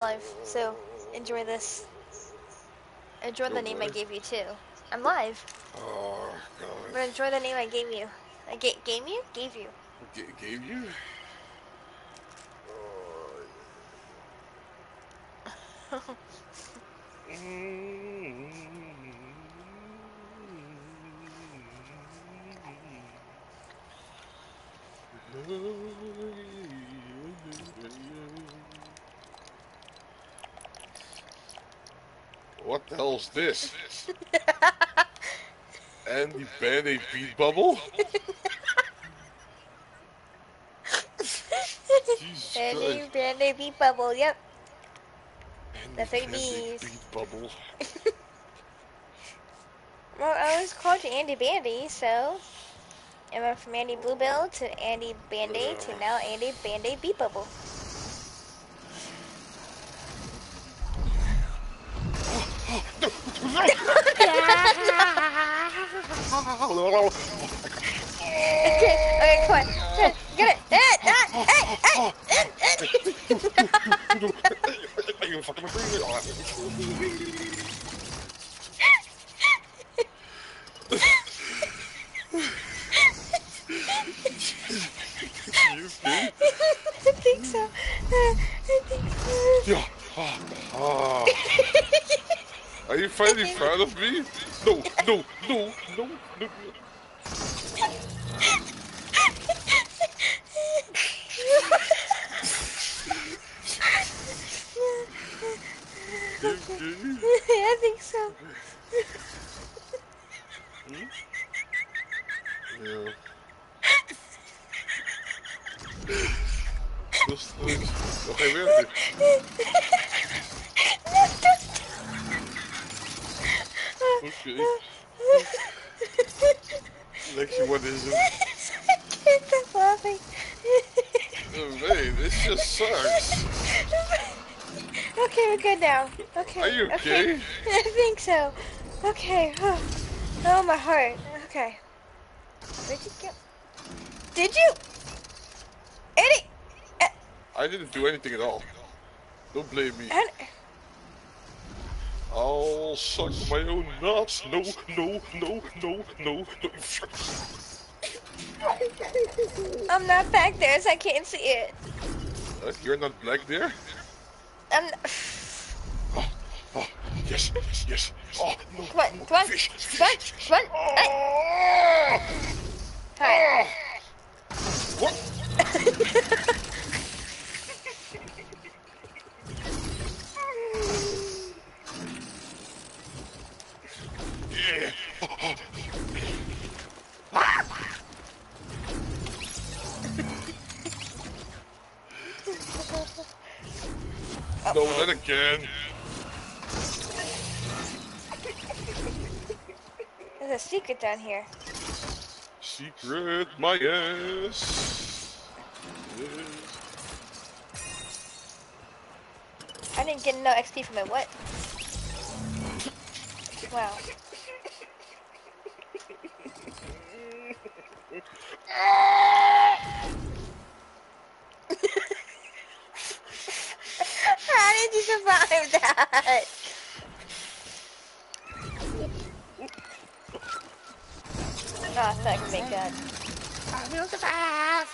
live, so enjoy this. Enjoy You're the name I live? gave you too. I'm live, Oh, but God. enjoy the name I gave you. I gave you? Gave you. Gave you? What the hell's this? Andy Band-Aid beat bubble? Jesus Andy Christ. Brandy Beat Bubble, yep. The Andy three Band-Aid B's. beat bubble. Well, I was called you Andy Bandy, so I went from Andy Bluebell to Andy Band-Aid to now Andy Band-Aid Beat Bubble. Okay, come on. Get it. You fucking You okay? I think so. I think so. Yeah. Are you finally proud of me? No, no, no, no, no. You okay? I think so. Hmm? Yeah. Just okay, weer. Okay. Lexi, what is it? I can't stop laughing. Hey, this just sucks. Okay, we're good now. Are Okay, you okay. okay? I think so. Okay. Oh, my heart. Okay. Where'd you go? Did you? Eddie! I didn't do anything at all. Don't blame me. Uh, I'll suck my own nuts. No, no, no, no, no, no. I'm not back there, so I can't see it. You're not black there? I'm not... Oh, oh, yes, yes, yes. Oh, no, Come on, no, come on, fish, come on, fish. come on. Oh, Hi. oh. What? Yeah. No, not again. There's a secret down here. Secret, my ass. Yes. I didn't get no XP from it. What? Wow. How did you survive that? Oh, I thought I could make that. I will survive.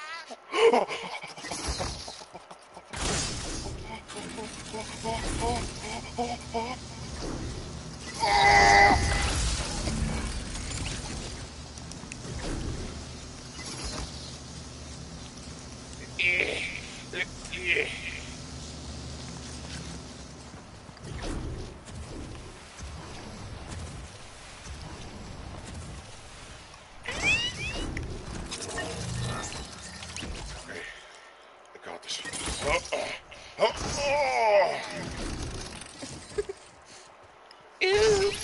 I got this. Ew.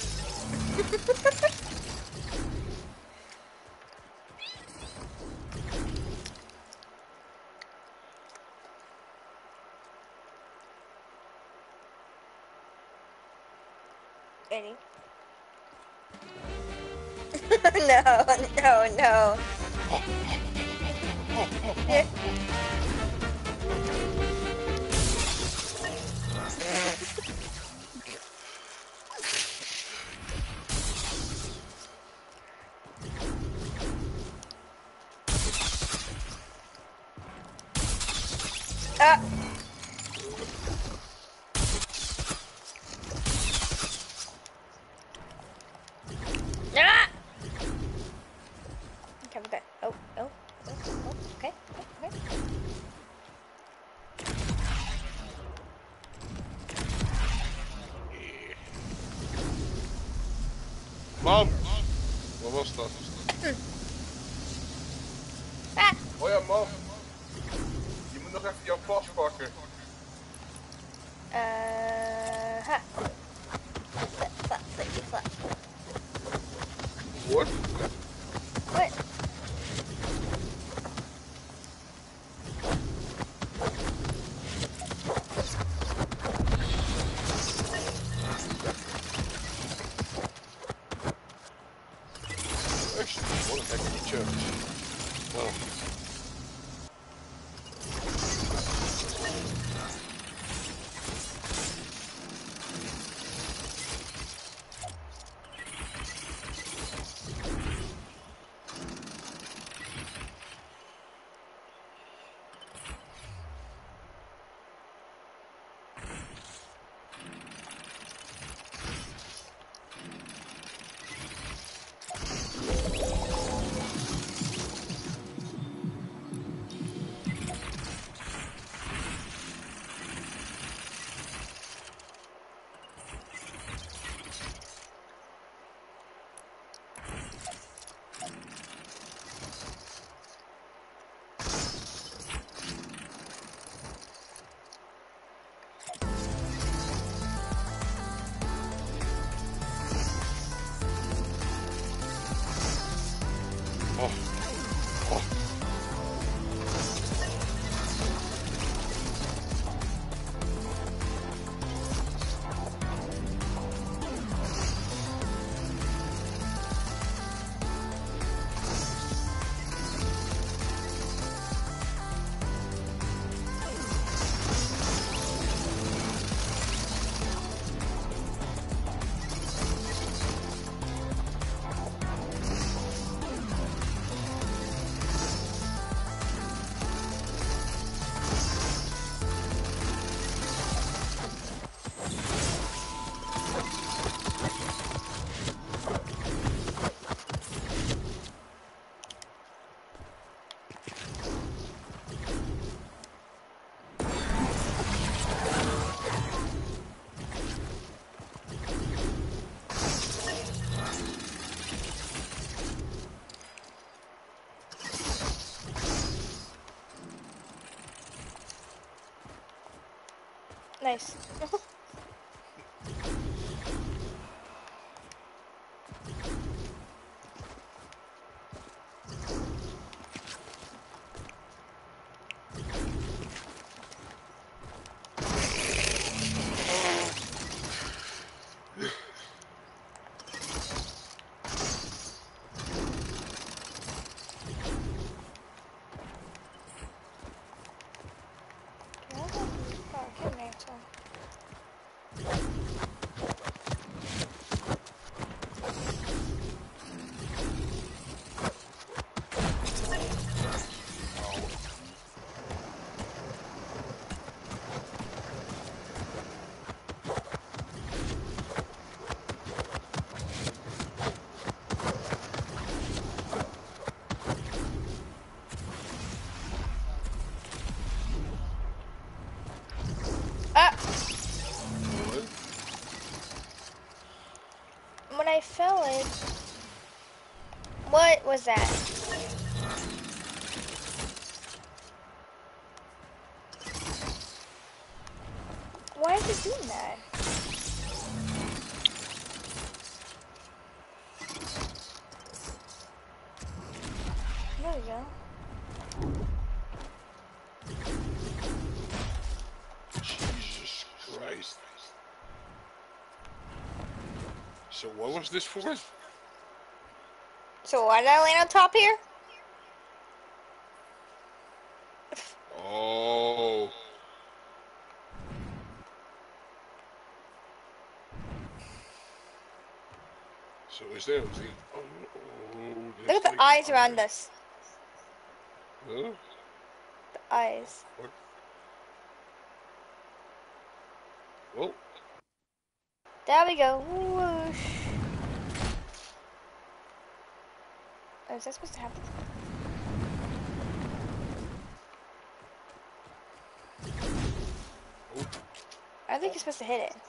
Eddie. No, no, no. Yeah. Ah! Ah! Okay, we're good. Oh, oh, oh, oh, okay, okay. Mam! Wat was dat? Ah! Oh ja, mam. Je moet nog even jouw pas pakken. Ha. What? What? Actually, what the heck is the church? Oh. Oh. Oh. Nice. Ah! When I fell in, what was that? Why is it doing that? There we go. Jesus Christ. So what was this for? So why did I land on top here? Oh. So is there? Oh, Look at the like, eyes around us. Huh? The eyes. What? Oh, There we go. Whoosh. Oh, is that supposed to happen? oh. I think you're supposed to hit it.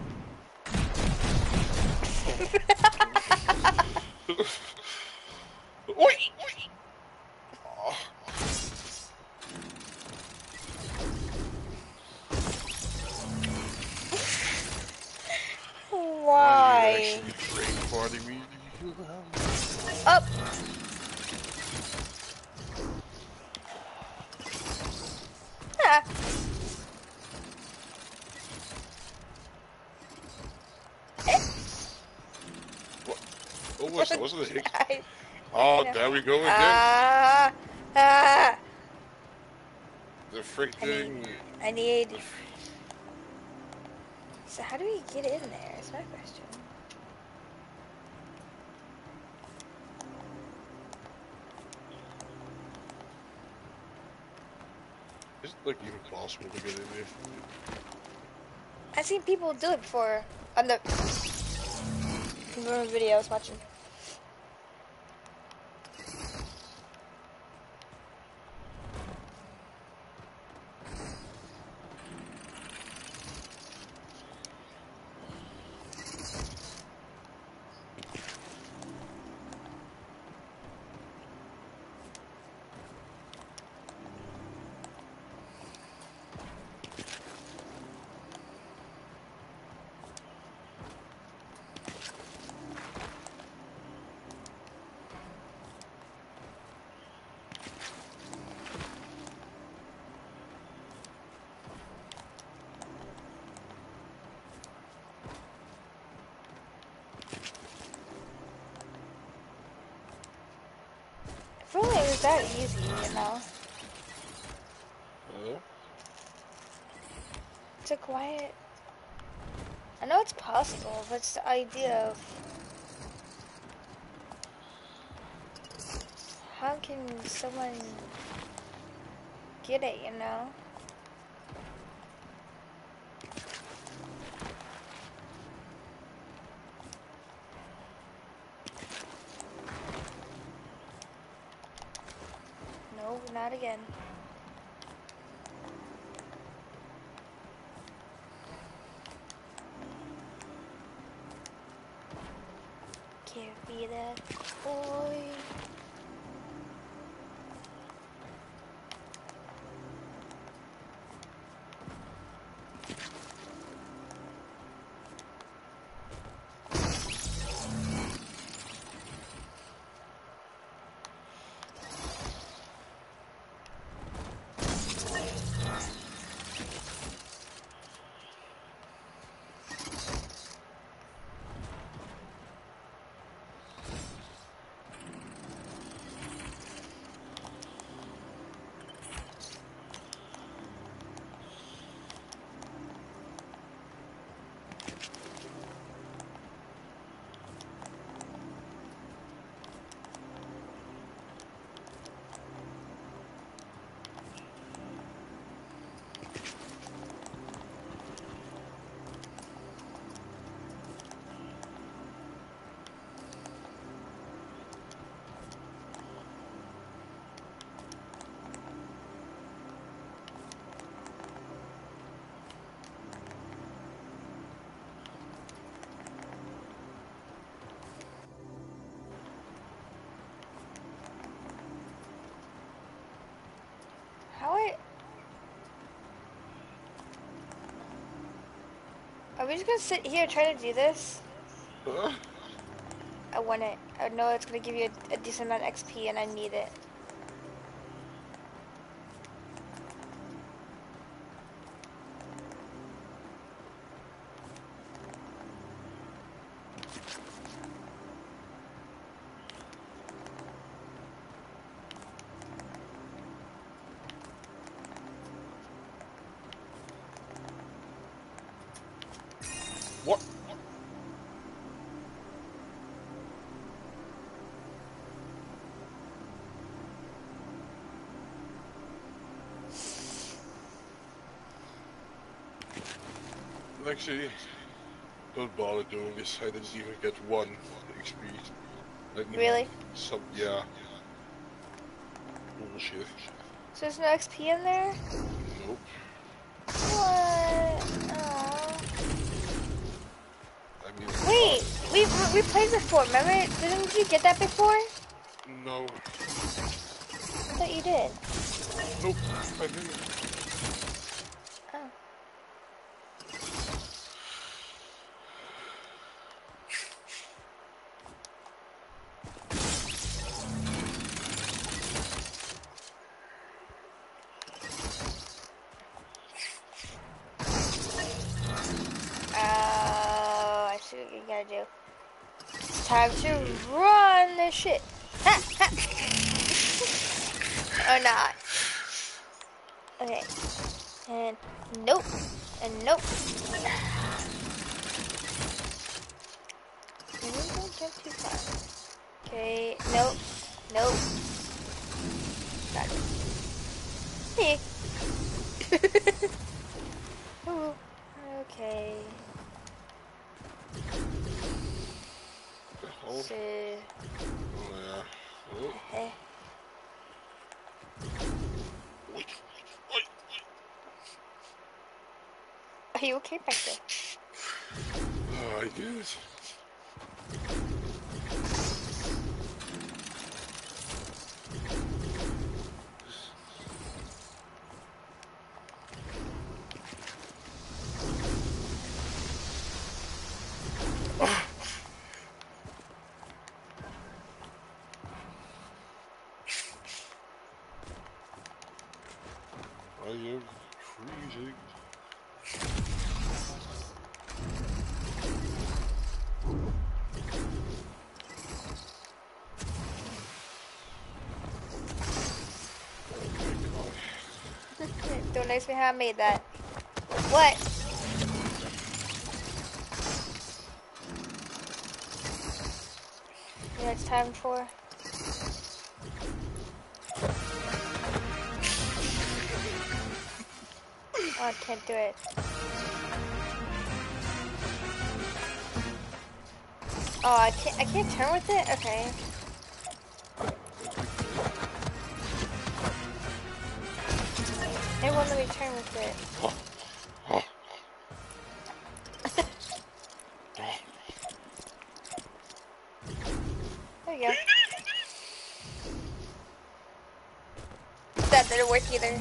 Oi! Oh, why are you Why? actually train parting me? Up. Ah. What? Oh, What that wasn't a hit. I Oh, know. there we go again. Ah. Ah. The I need. freaking. I need. So how do we get in there? Is my question. Is it like even possible to get in there? I've seen people do it before on the video I was watching. If only it was that easy, you know. Oh, It's a quiet. I know it's possible, but it's the idea of how can someone get it, you know? No, not again. Give me that boy. How are we just gonna sit here trying to do this? huh? I want it. I know it's gonna give you a decent amount of XP and I need it. What? Actually, don't bother doing this. I didn't even get 1 XP. I didn't even Really? some, yeah. Bullshit. So there's no XP in there? Nope. What? Aw. I mean, Wait, we played before, remember? Didn't you get that before? no. I thought you did. Nope, I didn't. Oh. Oh, I see what you gotta do. It's time to run this shit. Ha, ha. Or not. Okay. And nope. And nope. Maybe don't jump too far. Okay. Nope. Nope. Got it. Hey. Ooh. Okay. Oh, So. yeah. Oh. Eh. Wait, wait. Are you okay back there? I guess. I am freezing. Don't ask me how I made that. What? You know it's time for? Oh, I can't do it. Oh, I can't turn with it? Okay. It won't let me turn with it. There you go. That didn't work either.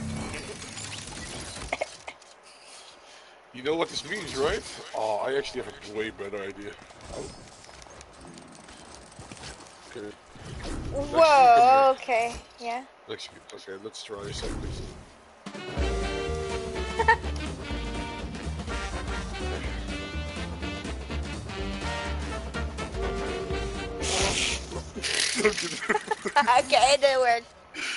You know what this means, right? Oh, I actually have a way better idea. Okay. Whoa, okay. Yeah. Okay, let's try something. Okay, it didn't work.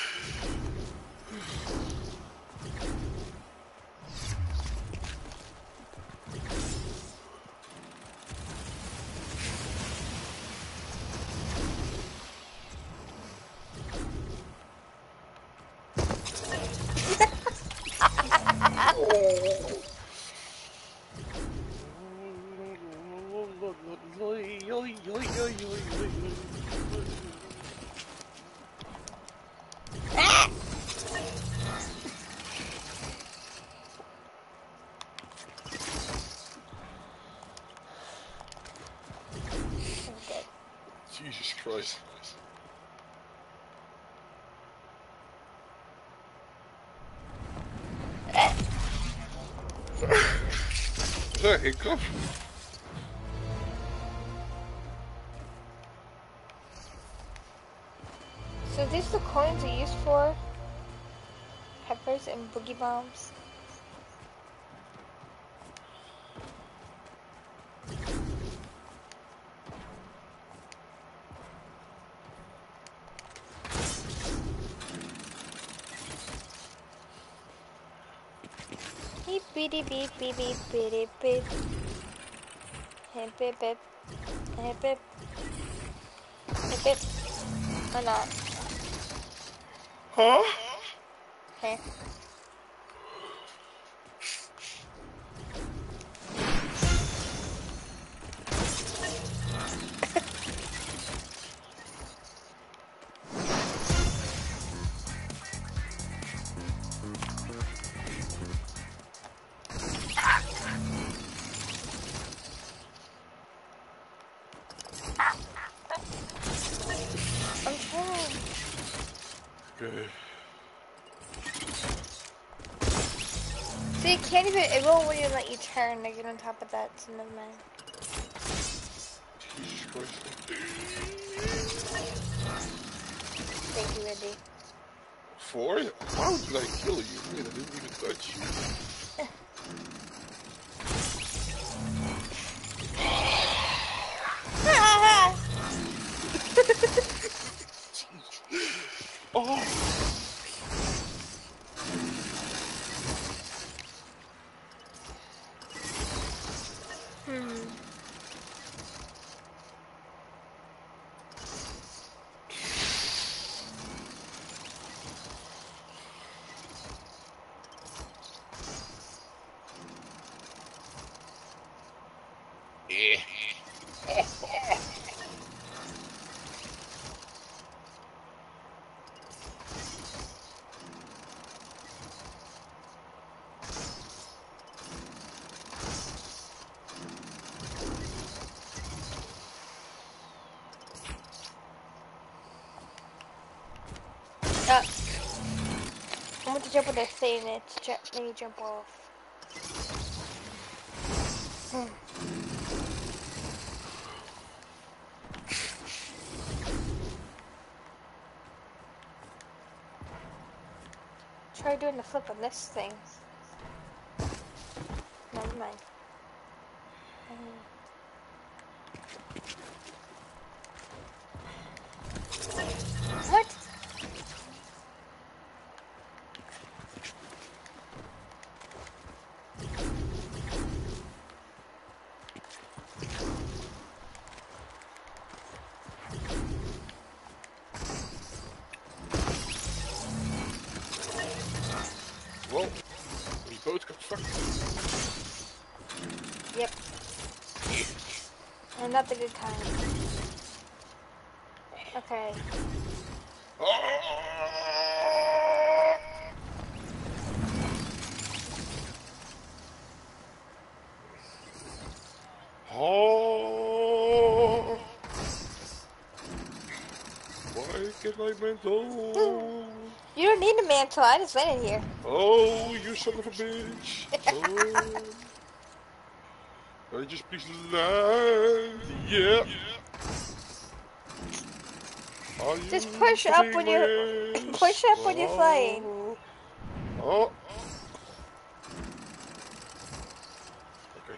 Okay. Jesus Christ. Is that a hiccup? So these are the coins are used for peppers and boogie bombs. Beep beep beep beep beep beep beep. Hip hip hip. Hip hip. Hip hip. Or not. Huh? Okay. Okay. See, it can't even, it won't even let you turn to get on top of that, so never mind. Jesus Christ. Thank you, Andy. 4? How did I kill you? Wait, I didn't even touch you. Oh! Yeah. I want to jump on this thing and it's let me jump off. Try doing the flip on this thing. Never mind. What? Well, we both got fucked. Yep. And not the good kind. Okay. Oh! Why can I mental? You don't need a mantle, I just landed here. Oh, you son of a bitch! Oh! Can I just please land? Yeah! Are you Just push up when you're famous? push up when you're flying. Oh! Okay.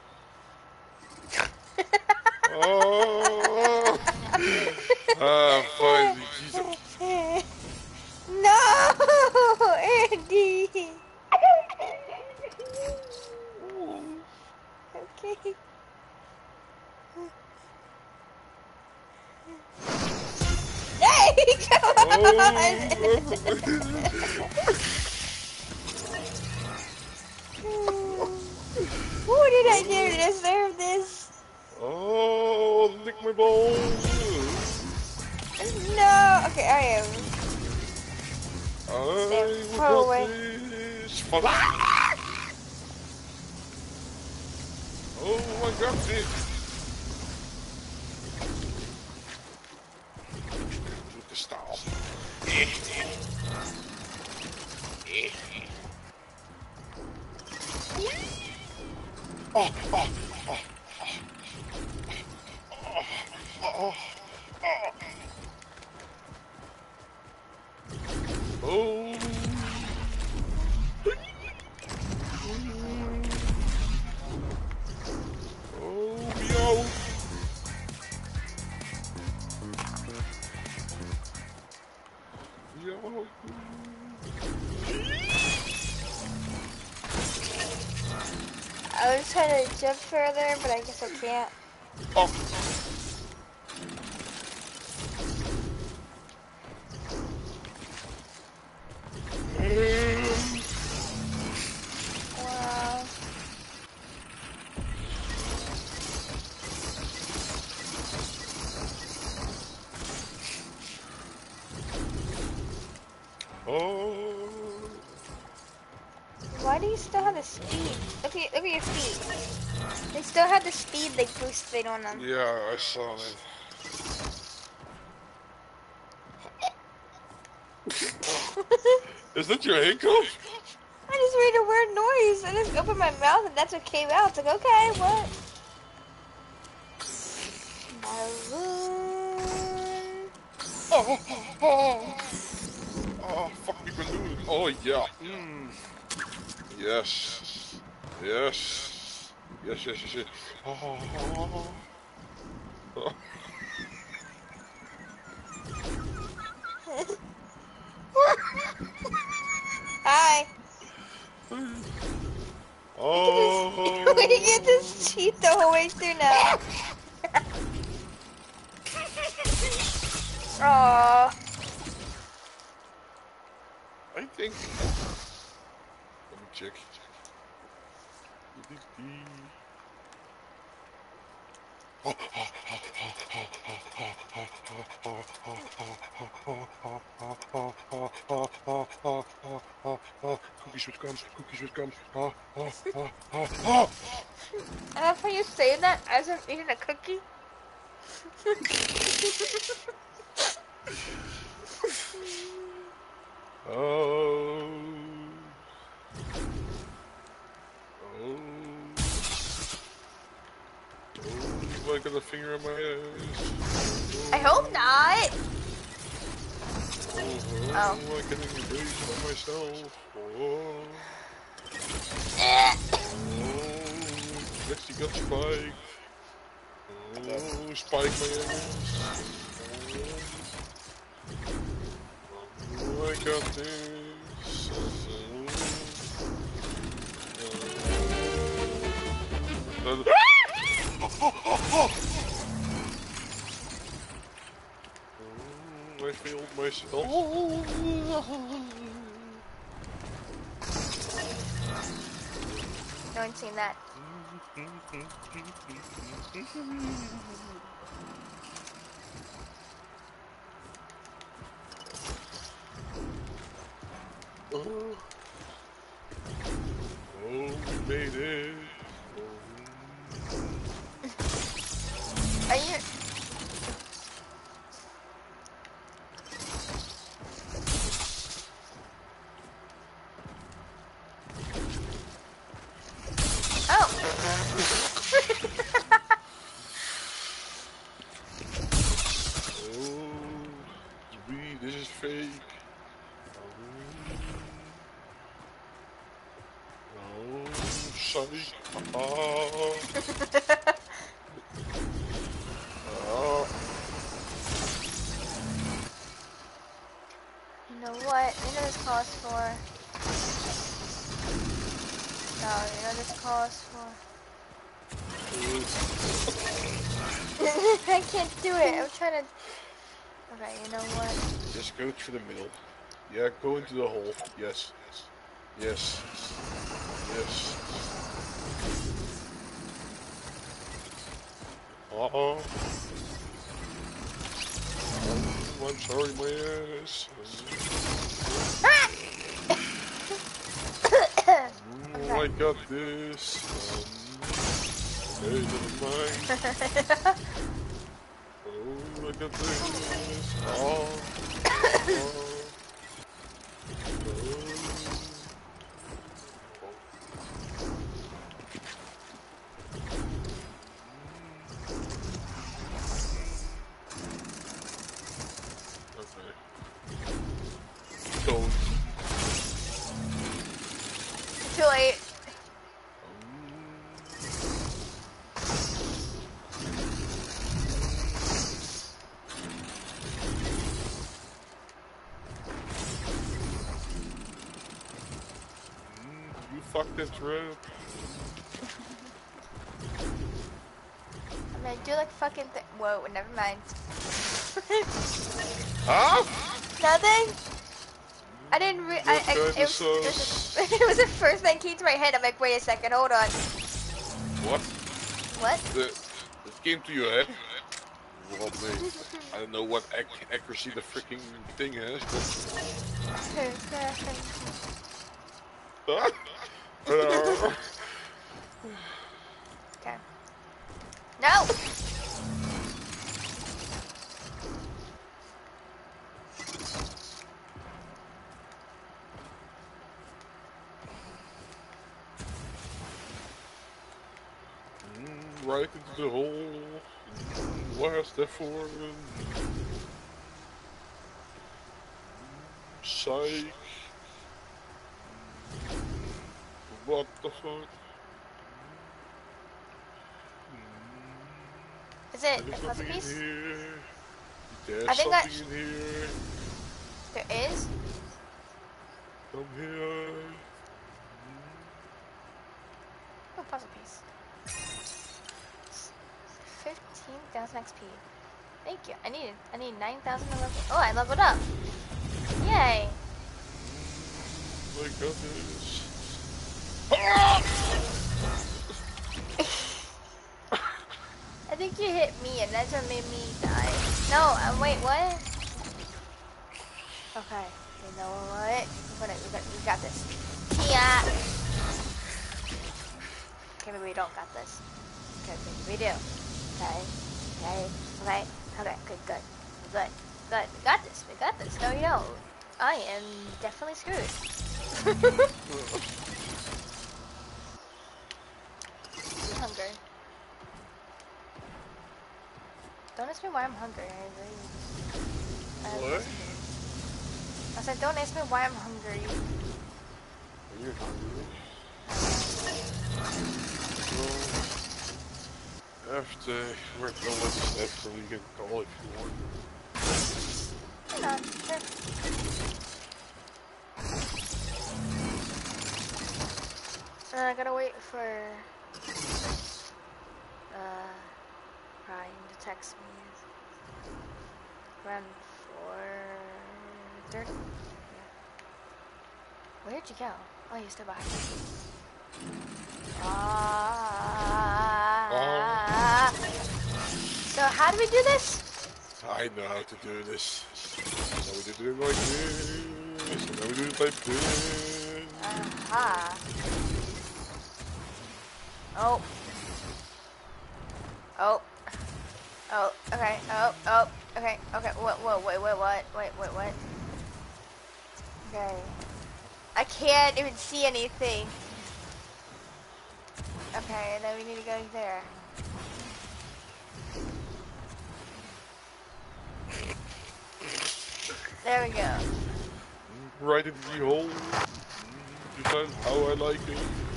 Oh! Finally, Jesus. No, Andy. Okay. Hey, come on! What did I do to deserve this? Oh, lick my balls. No. Okay, I am. I There, will far got away. this. Oh, I got this. With the style. Oh, oh, oh, oh, oh, oh. Oh, yo. Yo. I was trying to jump further, but I guess I can't. Oh. Wow. Oh. Why do you still have the speed? Look at your speed. They still have the speed like boosted on them. Yeah, I saw that. Is that your hiccup? I just made a weird noise. I just opened my mouth and that's what came out. It's like, okay, what? Balloon. Oh, fuck me balloon. Oh, yeah. Yes. Yes. Yes, yes, yes, yes. Oh. Hi. Oh. We can just cheat the whole way through now. Aww. I think. Let me check. Cookies would come. Cookies would come. I love how you say that as I'm eating a cookie. Oh. Oh, I got a finger in my ass. I hope not. Oh, I can engage by myself. Oh. Next you got Spike. Oh, Spike my ass. Oh, I got this. I failed myself. No one's seen that. Oh, we made it. Are you? Oh. This is fake. Psych. You know what? You know this calls for. No, you know this calls for. I can't do it. I'm trying to. Okay, you know what? Just go through the middle. Yeah, go into the hole. Yes. Yes. Yes. Oh, I'm sorry, my ass. Oh, I got this. Okay, never mind. Oh, I got this. Oh. Okay. Don't. Too late. You fucked that trap. I'm gonna do like fucking thing. Whoa, never mind. Huh? Nothing? I didn't It it was the first thing came to my head. I'm like, wait a second, hold on. What? What? It came to your head? Well, mate, I don't know what accuracy the freaking thing has, but... Okay. No! right into the hole. What's that for? Psych. What the fuck? Is it There's a puzzle nothing in piece? here. I There's think that something in here. there is. Come here. Oh, puzzle piece. 15,000 XP. Thank you. I need 9,000 to level. Oh, I leveled up. Yay. My goodness. I think you hit me and that's what made me die. No, wait, what? Okay, you know what? We got this. Yeah. Okay, maybe we don't got this. Okay, maybe we do. Okay, okay, good. We got this. No, you don't. I am definitely screwed. Hunger. Don't ask me why I'm hungry. What? I said, don't ask me why I'm hungry. You're hungry. Well, after we're done with this, you can call if you want. Hang on, sure. I gotta wait for Ryan to text me. Run for 30. Yeah. Where'd you go? Oh, you're still behind me. So how do we do this? I know how to do this. So we do it like this. And now we do it like this. Aha. Oh. Okay. Okay. Wait, what? Okay. I can't even see anything. Okay, then we need to go there. There we go. Right into the hole. Just how I like it.